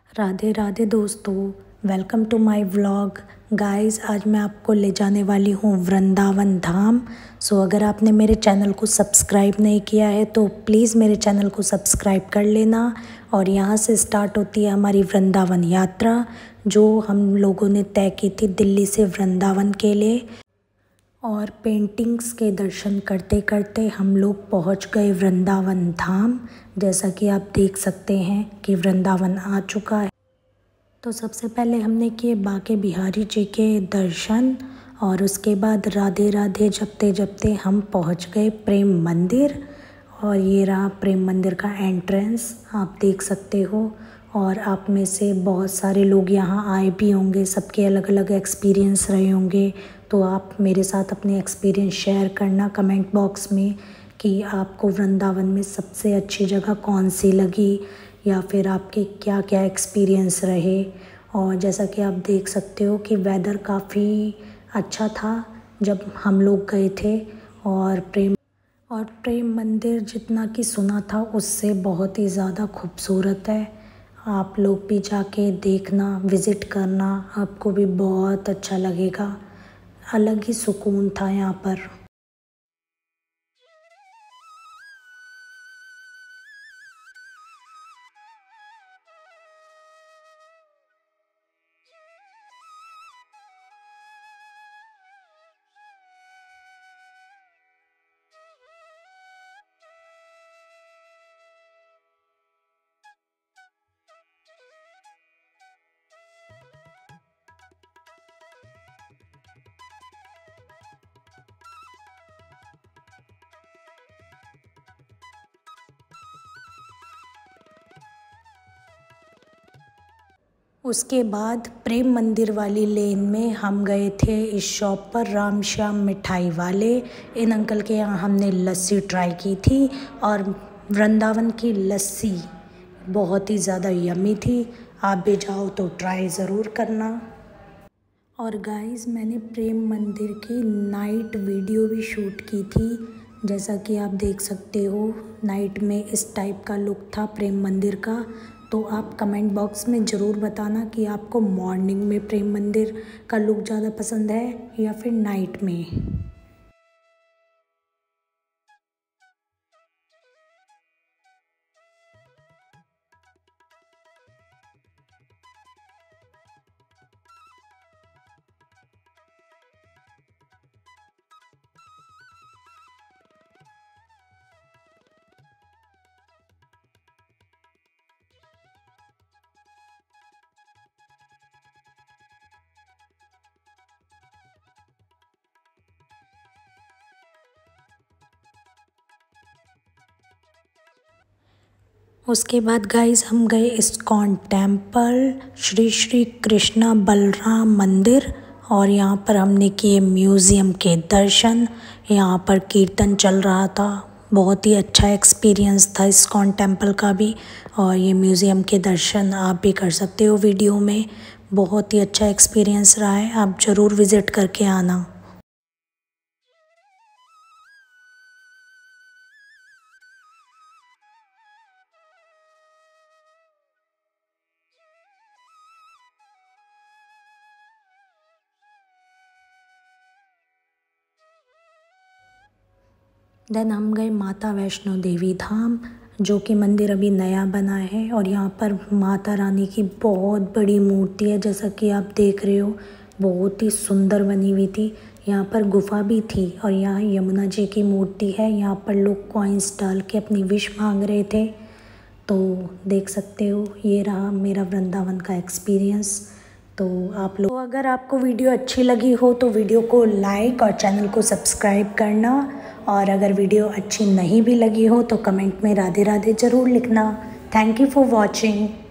राधे राधे दोस्तों, welcome to my vlog. Guys, आज मैं आपको ले जाने वाली हूँ वृंदावन धाम। अगर आपने मेरे चैनल को सब्सक्राइब नहीं किया है तो प्लीज़ मेरे चैनल को सब्सक्राइब कर लेना। और यहाँ से स्टार्ट होती है हमारी वृंदावन यात्रा, जो हम लोगों ने तय की थी दिल्ली से वृंदावन के लिए। और पेंटिंग्स के दर्शन करते करते हम लोग पहुँच गए वृंदावन धाम। जैसा कि आप देख सकते हैं कि वृंदावन आ चुका है। तो सबसे पहले हमने किए बांके बिहारी जी के दर्शन और उसके बाद राधे राधे जपते जपते हम पहुंच गए प्रेम मंदिर। और ये रहा प्रेम मंदिर का एंट्रेंस, आप देख सकते हो। और आप में से बहुत सारे लोग यहाँ आए भी होंगे, सबके अलग अलग एक्सपीरियंस रहे होंगे। तो आप मेरे साथ अपने एक्सपीरियंस शेयर करना कमेंट बॉक्स में कि आपको वृंदावन में सबसे अच्छी जगह कौन सी लगी, या फिर आपके क्या क्या एक्सपीरियंस रहे। और जैसा कि आप देख सकते हो कि वेदर काफ़ी अच्छा था जब हम लोग गए थे। और प्रेम मंदिर जितना कि सुना था उससे बहुत ही ज़्यादा खूबसूरत है। आप लोग भी जाके देखना, विज़िट करना, आपको भी बहुत अच्छा लगेगा। अलग ही सुकून था यहाँ पर। उसके बाद प्रेम मंदिर वाली लेन में हम गए थे इस शॉप पर, राम श्याम मिठाई वाले। इन अंकल के यहाँ हमने लस्सी ट्राई की थी और वृंदावन की लस्सी बहुत ही ज़्यादा यम्मी थी। आप भी जाओ तो ट्राई ज़रूर करना। और गाइस, मैंने प्रेम मंदिर की नाइट वीडियो भी शूट की थी। जैसा कि आप देख सकते हो, नाइट में इस टाइप का लुक था प्रेम मंदिर का। तो आप कमेंट बॉक्स में ज़रूर बताना कि आपको मॉर्निंग में प्रेम मंदिर का लुक ज़्यादा पसंद है या फिर नाइट में। उसके बाद गाइस हम गए इस्कॉन टेम्पल, श्री श्री कृष्णा बलराम मंदिर। और यहाँ पर हमने किए म्यूज़ियम के दर्शन। यहाँ पर कीर्तन चल रहा था, बहुत ही अच्छा एक्सपीरियंस था इस्कॉन टेम्पल का भी। और ये म्यूज़ियम के दर्शन आप भी कर सकते हो वीडियो में, बहुत ही अच्छा एक्सपीरियंस रहा है। आप ज़रूर विज़िट करके आना। देन हम गए माता वैष्णो देवी धाम, जो कि मंदिर अभी नया बना है। और यहाँ पर माता रानी की बहुत बड़ी मूर्ति है, जैसा कि आप देख रहे हो, बहुत ही सुंदर बनी हुई थी। यहाँ पर गुफा भी थी और यहाँ यमुना जी की मूर्ति है। यहाँ पर लोग कॉइन्स डाल के अपनी विश मांग रहे थे। तो देख सकते हो, ये रहा मेरा वृंदावन का एक्सपीरियंस। तो आप लोग, तो अगर आपको वीडियो अच्छी लगी हो तो वीडियो को लाइक और चैनल को सब्सक्राइब करना। और अगर वीडियो अच्छी नहीं भी लगी हो तो कमेंट में राधे राधे ज़रूर लिखना। Thank you for watching.